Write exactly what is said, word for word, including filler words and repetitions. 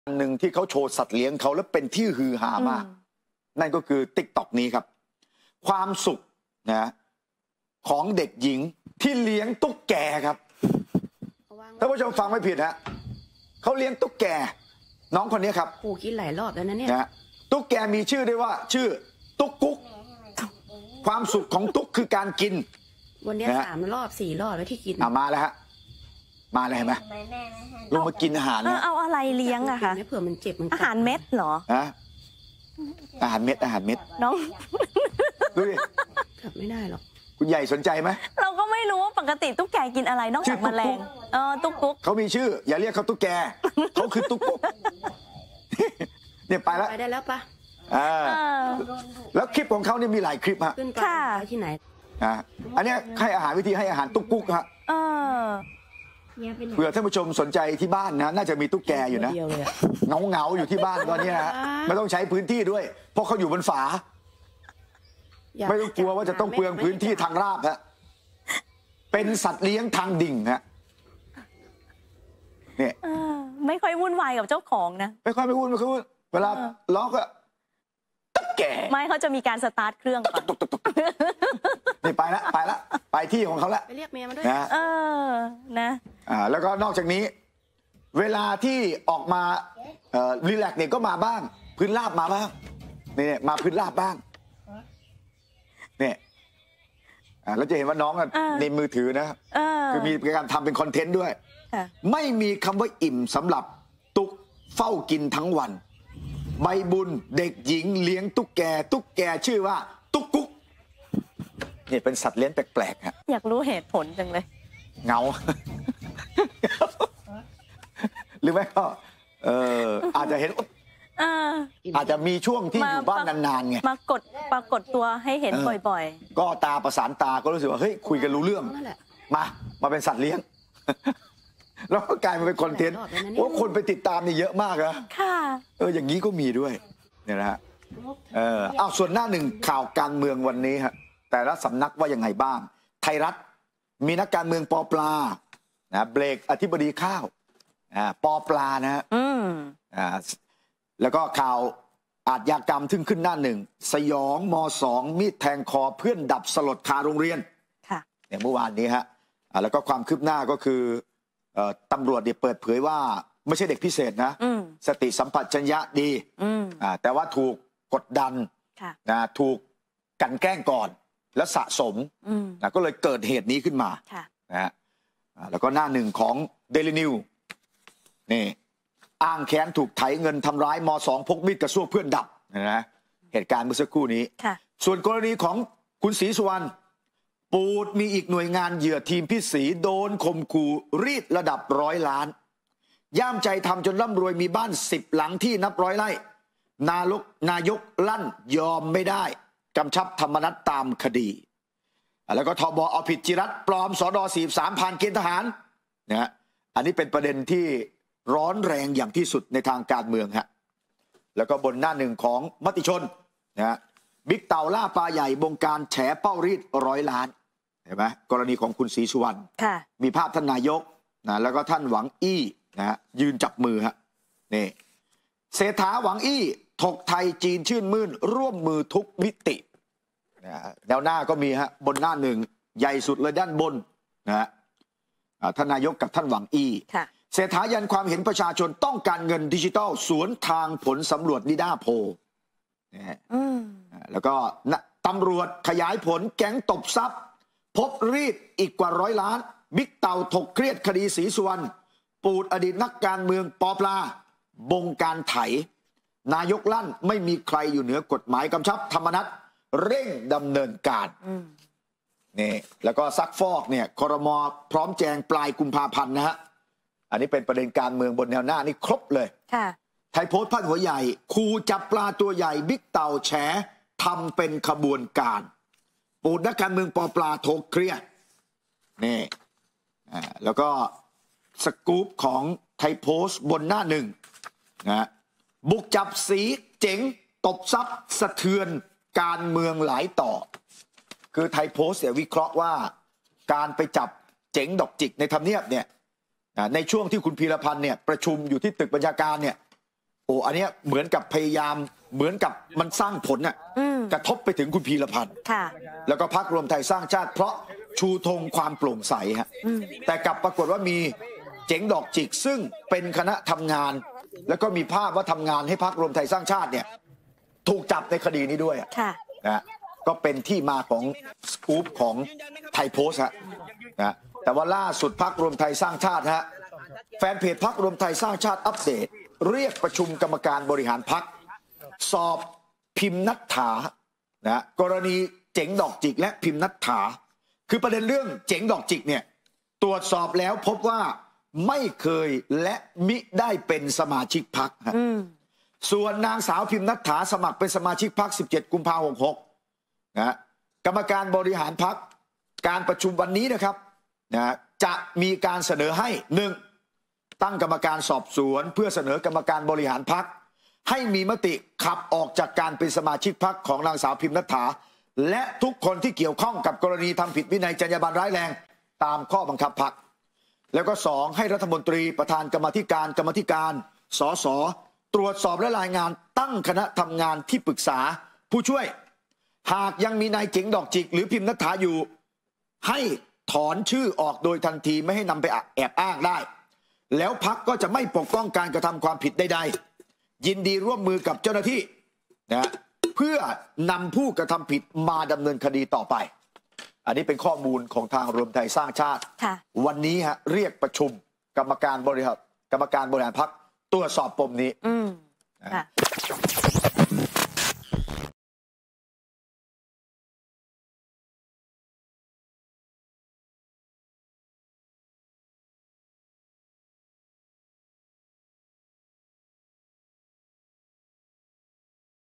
อันหนึ่งที่เขาโชว์สัตว์เลี้ยงเขาแล้วเป็นที่ฮือฮามากนั่นก็คือ ติ๊กต็อก นี้ครับความสุขนะของเด็กหญิงที่เลี้ยงตุ๊กแกครับท่านผู้ชมฟังไม่ผิดฮะเขาเลี้ยงตุ๊กแกน้องคนนี้ครับกูกินหลายรอบแล้วนะเนี่ยนะตุ๊กแกมีชื่อด้วยว่าชื่อตุ๊กกุ๊กความสุขของตุ๊กคือการกินวันนี้สามรอบสี่รอบแล้วที่กินอ่ะมาแล้วฮะมาเลยเห็นไหมลงมากินอาหารเออเอาอะไรเลี้ยงอะคะไม่เผื่อมันเจ็บมันอาหารเม็ดเหรอฮะอาหารเม็ดอาหารเม็ดน้องดูดิขับไม่ได้หรอกคุณใหญ่สนใจไหมเราก็ไม่รู้ว่าปกติตุ๊กแกกินอะไรนอกจากแมลงเออตุ๊กกุ๊กเขามีชื่ออย่าเรียกเขาตุ๊กแกเขาคือตุ๊กกุ๊กเนี่ยไปแล้วไปได้แล้วปะอ่าแล้วคลิปของเขาเนี่ยมีหลายคลิปฮะขึ้นไปที่ไหนอ่าอันนี้ให้อาหารวิธีให้อาหารตุ๊กกุ๊กฮะเออเผื่อท่านผู้ชมสนใจที่บ้านนะน่าจะมีตุ๊กแกอยู่นะเงาเงาอยู่ที่บ้านตอนนี้นะไม่ต้องใช้พื้นที่ด้วยเพราะเขาอยู่บนฝาไม่ต้องกลัวว่าจะต้องเปลืองพื้นที่ทางราบฮะเป็นสัตว์เลี้ยงทางดิ่งฮะเนี่ยไม่ค่อยวุ่นวายกับเจ้าของนะไม่ค่อยไม่วุ่นไม่ค่อยวุ่นเวลาล้อก็ตุ๊กแกไม่เขาจะมีการสตาร์ทเครื่องก่อนนี่ไปละไปละไปที่ของเขาละไปเรียกเมียมาด้วยนะเออนะอ่าแล้วก็นอกจากนี้เวลาที่ออกมาเอ่อรีแลกซ์เนี่ยก็มาบ้างพื้นราบมาบ้างนี่มาพื้นราบบ้างเนี่ยอ่าแล้วจะเห็นว่าน้องในมือถือนะคือมีการทำเป็นคอนเทนต์ด้วยไม่มีคำว่าอิ่มสำหรับตุ๊กเฝ้ากินทั้งวันใบบุญเด็กหญิงเลี้ยงตุ๊กแกตุ๊กแกชื่อว่าตุ๊กกุ๊กเนี่ยเป็นสัตว์เลี้ยงแปลกๆฮะอยากรู้เหตุผลจังเลยเงาหรือไม่ก็เอออาจจะเห็นอาจจะมีช่วงที่อยู่บ้านนานๆไงมากดปรากฏตัวให้เห็นบ่อยๆก็ตาประสานตาก็รู้สึกว่าเฮ้ยคุยกันรู้เรื่องมามาเป็นสัตว์เลี้ยงแล้วก็กลายมาเป็นคอนเทนต์ว่าคนไปติดตามนี่เยอะมากนะค่ะเอออย่างนี้ก็มีด้วยเนี่ยนะฮะเออเอาส่วนหน้าหนึ่งข่าวการเมืองวันนี้ฮะแต่ละสำนักว่ายังไงบ้างไทยรัฐมีนักการเมืองปอปลานะเบรกอธิบดีข้าวอ่าปอปลานะฮะอืมอ่าแล้วก็ข่าวอาชญากรรมทึ่งขึ้นหน้าหนึ่งสยองมสองมีดแทงคอเพื่อนดับสลดคาโรงเรียนค่ะเนี่ยเมื่อวานนี้ฮะอ่าแล้วก็ความคืบหน้าก็คือเอ่อตำรวจเนี่ยเปิดเผยว่าไม่ใช่เด็กพิเศษนะสติสัมปชัญญะดีอ่าแต่ว่าถูกกดดันนะถูกกันแกล้งก่อนแล้วสะสมนะก็เลยเกิดเหตุนี้ขึ้นมานะฮะแล้วก็หน้าหนึ่งของเดลินิวนี่อ้างแค้นถูกไถเงินทำร้ายมสองพกมีดกระซวกเพื่อนดับนะเหตุการณ์เมื่อสักครู่นี้ส่วนกรณีของคุณศรีสุวรรณปูดมีอีกหน่วยงานเหยื่อทีมพี่ศรีโดนข่มขู่รีดระดับร้อยล้านย่ามใจทำจนร่ำรวยมีบ้านสิบหลังที่นับร้อยไร่นายกนายกลั่นยอมไม่ได้กำชับธรรมนัสตามคดีแล้วก็ทบเอาผิดจิรัตน์ปลอมสดสี่สามผ่านเกณฑ์ทหารนะฮะอันนี้เป็นประเด็นที่ร้อนแรงอย่างที่สุดในทางการเมืองฮะแล้วก็บนหน้าหนึ่งของมติชนนะฮะบิ๊กเต่าล่าปลาใหญ่บงการแฉเป้ารีดร้อยล้านเห็นไหมกรณีของคุณศรีสุวรรณมีภาพท่านนายกนะแล้วก็ท่านหวังอี้นะฮะยืนจับมือฮะนี่เศรษฐาหวังอี้ถกไทยจีนชื่นมื่นร่วมมือทุกมิติแนวหน้าก็มีฮะบนหน้าหนึ่งใหญ่สุดเลยด้านบนนะฮะท่านนายกกับท่านหวังอี้เศรษฐายันความเห็นประชาชนต้องการเงินดิจิทัลสวนทางผลสำรวจนิด้าโพลแล้วก็ตำรวจขยายผลแก๊งตบทรัพย์พบรีดอีกกว่าร้อยล้านบิ๊กเต่าถกเครียดคดีศรีสุวรรณปูดอดีตนักการเมืองปอปลาบงการไถนายกลั่นไม่มีใครอยู่เหนือกฎหมายกำชับธรรมนัสเร่งดำเนินการนี่แล้วก็ซักฟอกเนี่ยครม.พร้อมแจงปลายกุมภาพันธ์นะฮะอันนี้เป็นประเด็นการเมืองบนแนวหน้านี่ครบเลยไทยโพสต์พาดหัวใหญ่ขู่จับปลาตัวใหญ่บิ๊กเต่าแฉทำเป็นขบวนการปูดนักการเมืองปอปลาโถกเครียดนี่แล้วก็สกู๊ปของไทยโพสต์บนหน้าหนึ่งนะบุกจับสีเจ๋งตบทรัพย์สะเทือนการเมืองหลายต่อคือไทยโพสต์เนี่ยวิเคราะห์ว่าการไปจับเจ๋งดอกจิกในทำเนียบเนี่ยในช่วงที่คุณพีรพันธ์เนี่ยประชุมอยู่ที่ตึกบัญชาการเนี่ยอ้อันเนี้ยเหมือนกับพยายามเหมือนกับมันสร้างผลน่ะกระทบไปถึงคุณพีรพันธ์แล้วก็พรรครวมไทยสร้างชาติเพราะชูธงความโปร่งใสฮะแต่กลับปรากฏว่ามีเจ๋งดอกจิกซึ่งเป็นคณะทำงานแล้วก็มีภาพว่าทำงานให้พรรครวมไทยสร้างชาติเนี่ยถูกจับในคดีนี้ด้วยนะก็เป็นที่มาของสกู๊ปของไทยโพสต์ฮะนะแต่ว่าล่าสุดพรรครวมไทยสร้างชาติฮะแฟนเพจพรรครวมไทยสร้างชาติอัปเดตเรียกประชุมกรรมการบริหารพรรคสอบพิมพ์นัทถานะกรณีเจ๋งดอกจิกและพิมพ์นัทถาคือประเด็นเรื่องเจ๋งดอกจิกเนี่ยตรวจสอบแล้วพบว่าไม่เคยและมิได้เป็นสมาชิกพรรคส่วนนางสาวพิมพ์นัทถาสมัครเป็นสมาชิกพรรคสิบเจ็ดกุมภาพันธ์หกสิบหกนะกรรมการบริหารพรรคการประชุมวันนี้นะครับนะจะมีการเสนอให้หนึ่งตั้งกรรมการสอบสวนเพื่อเสนอกรรมการบริหารพรรคให้มีมติขับออกจากการเป็นสมาชิกพรรคของนางสาวพิมพ์นัทถาและทุกคนที่เกี่ยวข้องกับกรณีทำผิดวินัยจรรยาบรรณร้ายแรงตามข้อบังคับพรรคแล้วก็สองให้รัฐมนตรีประธานกรรมาธิการกรรมาธิการสสตรวจสอบและรายงานตั้งคณะทำงานที่ปรึกษาผู้ช่วยหากยังมีนายเจ๋งดอกจิกหรือพิมพ์นัทถาอยู่ให้ถอนชื่อออกโดยทันทีไม่ให้นำไปแอบอ้างได้แล้วพรรคก็จะไม่ปกป้องการกระทำความผิดใดๆยินดีร่วมมือกับเจ้าหน้าที่นะเพื่อนำผู้กระทำผิดมาดำเนินคดีต่อไปอันนี้เป็นข้อมูลของทางรวมไทยสร้างชาติวันนี้ฮะเรียกประชุมกรรมการบริหารกรรมการบริหารพรรคตรวจสอบปมนี้